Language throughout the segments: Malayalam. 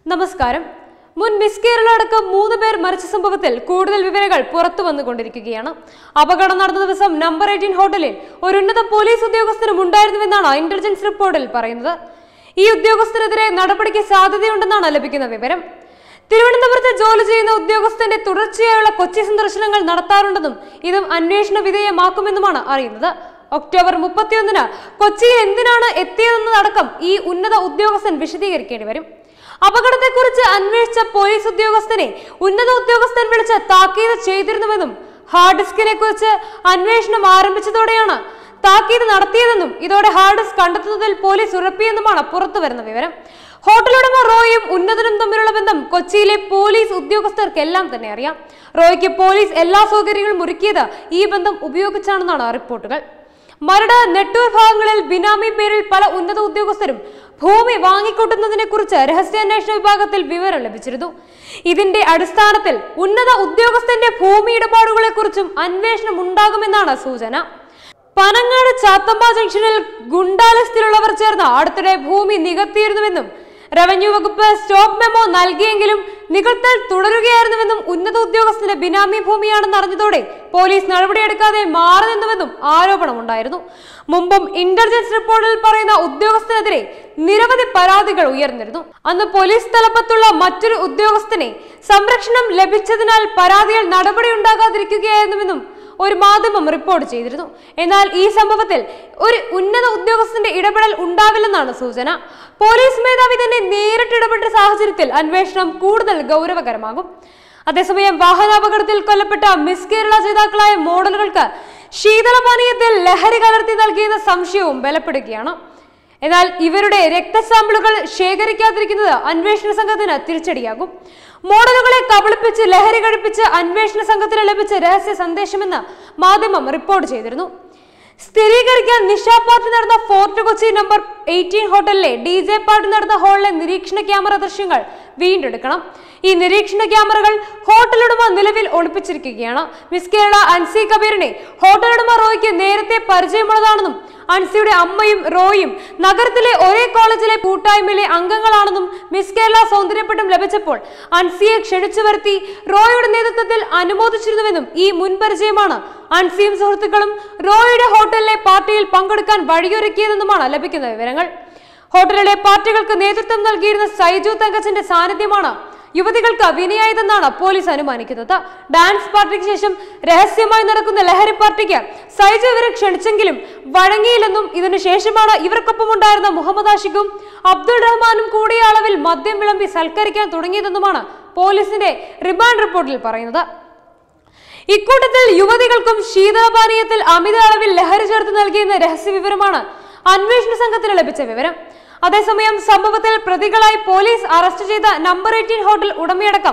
നമസ്കാരം. മുൻ മിസ് കേരള അടക്കം 3 പേർ മരിച്ച സംഭവത്തിൽ കൂടുതൽ വിവരങ്ങൾ പുറത്തു വന്നുകൊണ്ടിരിക്കുകയാണ്. അപകടം നടന്ന ദിവസം നമ്പർ 18 ഹോട്ടലിൽ ഒരു ഉന്നത പോലീസ് ഉദ്യോഗസ്ഥനും ഉണ്ടായിരുന്നുവെന്നാണ് ഇന്റലിജൻസ് റിപ്പോർട്ടിൽ പറയുന്നത്. ഈ ഉദ്യോഗസ്ഥനെതിരെ നടപടിക്ക് സാധ്യതയുണ്ടെന്നാണ് ലഭിക്കുന്ന വിവരം. തിരുവനന്തപുരത്ത് ജോലി ചെയ്യുന്ന ഉദ്യോഗസ്ഥന്റെ തുടർച്ചയായുള്ള കൊച്ചി സന്ദർശനങ്ങൾ നടത്താറുണ്ടെന്നും ഇതും അന്വേഷണ വിധേയമാക്കുമെന്നുമാണ് അറിയുന്നത്. ഒക്ടോബർ 31-ന് കൊച്ചിയിൽ എന്തിനാണ് എത്തിയതെന്നതടക്കം ഈ ഉന്നത ഉദ്യോഗസ്ഥൻ വിശദീകരിക്കേണ്ടി വരും. അപകടത്തെക്കുറിച്ച് അന്വേഷിച്ച പോലീസ് ഉദ്യോഗസ്ഥനെ ഉന്നത ഉദ്യോഗസ്ഥൻ വിളിച്ച് താക്കീത് ചെയ്തിരുന്നുവെന്നും ഹാർഡ് ഡിസ്കിനെ കുറിച്ച് അന്വേഷണം ആരംഭിച്ചതോടെയാണ് താക്കീത് നടത്തിയതെന്നും ഇതോടെ ഹാർഡ് ഡിസ്ക് കണ്ടെത്തുന്നതിൽ പോലീസ് ഉറപ്പിയെന്നുമാണ് പുറത്തുവരുന്ന വിവരം. ഹോട്ടലുടമ റോയും ഉന്നതനും തമ്മിലുള്ള ബന്ധം കൊച്ചിയിലെ പോലീസ് ഉദ്യോഗസ്ഥർക്കെല്ലാം തന്നെ അറിയാം. റോയ്ക്ക് പോലീസ് എല്ലാ സൗകര്യങ്ങളും ഒരുക്കിയത് ഈ ബന്ധം ഉപയോഗിച്ചാണെന്നാണ് റിപ്പോർട്ടുകൾ. മരട്, നെട്ടൂർ ഭാഗങ്ങളിൽ ബിനാമി പേരിൽ പല ഉന്നത ഉദ്യോഗസ്ഥരും ഭൂമി വാങ്ങിക്കൂട്ടുന്നതിനെ കുറിച്ച് രഹസ്യാന്വേഷണ വിഭാഗത്തിൽ വിവരം ലഭിച്ചിരുന്നു. ഇതിന്റെ അടിസ്ഥാനത്തിൽ ഉന്നത ഉദ്യോഗസ്ഥന്റെ ഭൂമി ഇടപാടുകളെ കുറിച്ചും അന്വേഷണം ഉണ്ടാകുമെന്നാണ് സൂചന. പനങ്ങാട് ചാത്തമ്പ ജംഗ്ഷനിൽ ഗുണ്ടാലിസ്റ്റിലുള്ളവർ ചേർന്ന് അടുത്തിടെ ഭൂമി നികത്തിയിരുന്നുവെന്നും റവന്യൂ വകുപ്പ് സ്റ്റോപ്പ് മെമ്മോ നൽകിയെങ്കിലും നികത്തൽ തുടരുകയായിരുന്നുവെന്നും ഉന്നത ഉദ്യോഗസ്ഥന്റെ ബിനാമി ഭൂമിയാണെന്ന് അറിഞ്ഞതോടെ പോലീസ് നടപടിയെടുക്കാതെ മാറി നിന്നുവെന്നും ആരോപണമുണ്ടായിരുന്നു. മുമ്പും ഇന്റലിജൻസ് റിപ്പോർട്ടിൽ പറയുന്ന ഉദ്യോഗസ്ഥനെതിരെ നിരവധി പരാതികൾ ഉയർന്നിരുന്നു. അന്ന് പോലീസ് തലപ്പത്തുള്ള മറ്റൊരു ഉദ്യോഗസ്ഥനെ സംരക്ഷണം ലഭിച്ചതിനാൽ പരാതിയിൽ നടപടിയുണ്ടാകാതിരിക്കുകയായിരുന്നുവെന്നും ഒരു മാധ്യമം റിപ്പോർട്ട് ചെയ്തിരുന്നു. എന്നാൽ ഈ സംഭവത്തിൽ ഒരു ഉന്നത ഉദ്യോഗസ്ഥന്റെ ഇടപെടൽ ഉണ്ടാവില്ലെന്നാണ് സൂചന. പോലീസ് മേധാവി തന്നെ നേരിട്ട് ഇടപെട്ട സാഹചര്യത്തിൽ അന്വേഷണം കൂടുതൽ ഗൗരവകരമാകും. അതേസമയം വാഹനാപകടത്തിൽ കൊല്ലപ്പെട്ട മിസ് കേരള ജേതാക്കളായ മോഡലുകൾക്ക് ശീതളപാനീയത്തിൽ ലഹരി കലർത്തി നൽകിയെന്ന സംശയവും ബലപ്പെടുകയാണ്. എന്നാൽ ഇവരുടെ രക്തസാമ്പിളുകൾ ശേഖരിക്കാതിരിക്കുന്നത് അന്വേഷണ സംഘത്തിന് തിരിച്ചടിയാകും. മോഡലുകളെ കബളിപ്പിച്ച് ലഹരി കഴിപ്പിച്ച് അന്വേഷണ സംഘത്തിന് ലഭിച്ച രഹസ്യ സന്ദേശമെന്ന് മാധ്യമം റിപ്പോർട്ട് ചെയ്തിരുന്നു. സ്ഥിരീകരിക്കാൻ നിശ പാർട്ടി നടന്ന ഫോർട്ട് കൊച്ചി നമ്പർ 18 ഹോട്ടലിലെ DJ പാർട്ടി നടന്ന ഹാളിലെ നിരീക്ഷണ ക്യാമറ ദൃശ്യങ്ങൾ വീണ്ടെടുക്കണം. ഈ നിരീക്ഷണ ക്യാമറകൾ ഹോട്ടലുടമ നിലവിൽ ഒളിപ്പിച്ചിരിക്കുകയാണ്. മിസ് കേരള അൻസി കബീറിനെ ഹോട്ടലുടമ റോയ്ക്ക് നേരത്തെ പരിചയമുള്ളതാണെന്നും അൻസിയുടെ അമ്മയും റോയും നഗരത്തിലെ ഒരേ കോളേജിലെ കൂട്ടായ്മയിലെ അംഗങ്ങളാണെന്നും മിസ് കേരള സൗന്ദര്യപ്പട്ടം ലഭിച്ചപ്പോൾ അൻസിയെ ക്ഷണിച്ചു വരുത്തി റോയുടെ നേതൃത്വത്തിൽ അനുമോദിച്ചിരുന്നുവെന്നും ഈ മുൻപരിചയമാണ് അൻസിയും സുഹൃത്തുക്കളും റോയുടെ ഹോട്ടലിലെ പാർട്ടിയിൽ പങ്കെടുക്കാൻ വഴിയൊരുക്കിയതെന്നുമാണ് ലഭിക്കുന്ന വിവരങ്ങൾ. ഹോട്ടലിലെ പാർട്ടികൾക്ക് നേതൃത്വം നൽകിയിരുന്ന സൈജു തങ്കച്ചന്റെ സാന്നിധ്യമാണ് യുവതികൾക്ക് വിനയായതെന്നാണ് പോലീസ് അനുമാനിക്കുന്നത്. ഡാൻസ് പാർട്ടിക്ക് ശേഷം രഹസ്യമായി നടക്കുന്ന ലഹരി പാർട്ടിക്ക് സൈജു ഇവരെ ക്ഷണിച്ചെങ്കിലും വഴങ്ങിയില്ലെന്നും ഇതിനുശേഷമാണ് ഇവർക്കൊപ്പം ഉണ്ടായിരുന്ന മുഹമ്മദ് ആഷിഖും അബ്ദുൾ റഹ്മാനും കൂടിയ അളവിൽ മദ്യം വിളമ്പി സൽക്കരിക്കാൻ തുടങ്ങിയതെന്നുമാണ് പോലീസിന്റെ റിമാൻഡ് റിപ്പോർട്ടിൽ പറയുന്നത്. ഇക്കൂട്ടത്തിൽ യുവതികൾക്കും ശീതളപാനീയത്തിൽ അമിത അളവിൽ ലഹരി ചേർത്ത് നൽകിയെന്ന രഹസ്യ വിവരമാണ് അന്വേഷണ സംഘത്തിന് ലഭിച്ച വിവരം. അതേസമയം സംഭവത്തിൽ പ്രതികളായി പോലീസ് അറസ്റ്റ് ചെയ്ത നമ്പർ 18 ഹോട്ടൽ ഉടമയടക്കം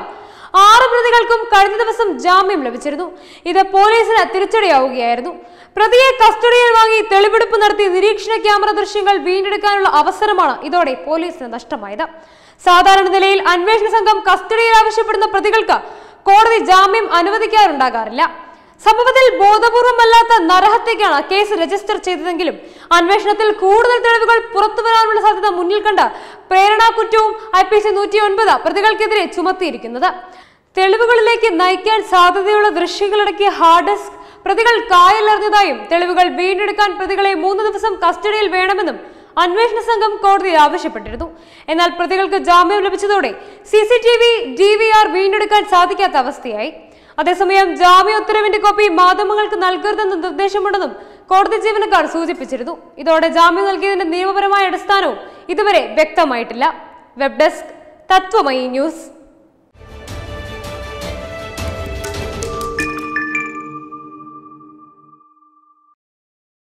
6 പ്രതികൾക്കും കഴിഞ്ഞ ദിവസം ജാമ്യം ലഭിച്ചിരുന്നു. ഇത് പോലീസിന് തിരിച്ചടിയാവുകയായിരുന്നു. പ്രതിയെ കസ്റ്റഡിയിൽ വാങ്ങി തെളിവെടുപ്പ് നടത്തി നിരീക്ഷണ ക്യാമറ ദൃശ്യങ്ങൾ വീണ്ടെടുക്കാനുള്ള അവസരമാണ് ഇതോടെ പോലീസിന് നഷ്ടമായത്. സാധാരണ നിലയിൽ അന്വേഷണ സംഘം കസ്റ്റഡിയിൽ ആവശ്യപ്പെടുന്ന പ്രതികൾക്ക് കോടതി ജാമ്യം അനുവദിക്കാറുണ്ടാകാറില്ല. സംഭവത്തിൽ ബോധപൂർവമല്ലാത്ത നരഹത്യക്കാണ് കേസ് രജിസ്റ്റർ ചെയ്തതെങ്കിലും അന്വേഷണത്തിൽ കൂടുതൽ തെളിവുകൾ പുറത്തുവരാനുള്ള സാധ്യത മുന്നിൽ കണ്ട പ്രേരണാ കുറ്റവും IPC 109 പ്രതികൾക്കെതിരെ ചുമത്തിയിരിക്കുന്നത്. തെളിവുകളിലേക്ക് നയിക്കാൻ സാധ്യതയുള്ള ദൃശ്യങ്ങളടക്കിയ ഹാർഡ് ഡിസ്ക് പ്രതികൾ കായലെറിഞ്ഞതായും തെളിവുകൾ വീണ്ടെടുക്കാൻ പ്രതികളെ 3 ദിവസം കസ്റ്റഡിയിൽ വേണമെന്നും അന്വേഷണ സംഘം കോടതിയിൽ ആവശ്യപ്പെട്ടിരുന്നു. എന്നാൽ പ്രതികൾക്ക് ജാമ്യം ലഭിച്ചതോടെ CCTV DVR വീണ്ടെടുക്കാൻ സാധിക്കാത്ത അവസ്ഥയായി. അതേസമയം ജാമ്യ ഉത്തരവിന്റെ കോപ്പി മാധ്യമങ്ങൾക്ക് നൽകരുതെന്ന നിർദ്ദേശമുണ്ടെന്നും കോടതി ജീവനക്കാർ സൂചിപ്പിച്ചിരുന്നു. ഇതോടെ ജാമ്യം നൽകിയതിന്റെ നിയമപരമായ അടിസ്ഥാനവും ഇതുവരെ വ്യക്തമായിട്ടില്ല. Web desk Tatwamayi news.